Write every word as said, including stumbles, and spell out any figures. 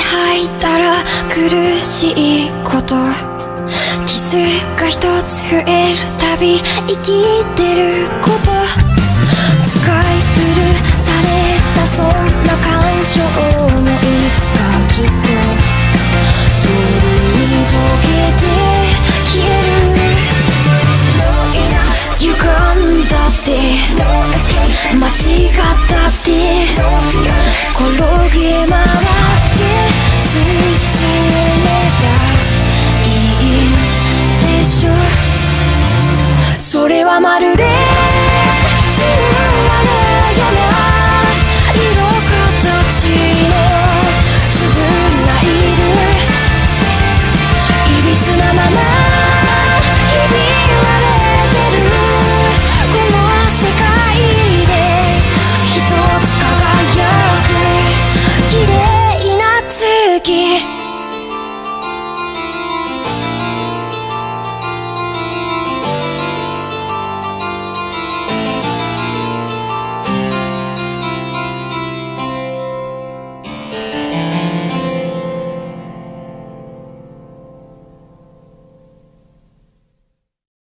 吐いたら苦しいこと、傷が一つ増えるたび生きてること、使い古されたそんな感情もいつかきっと夜に溶けて消える。歪んだって間違ったって転げ回って進めばいいでしょ。それはまるで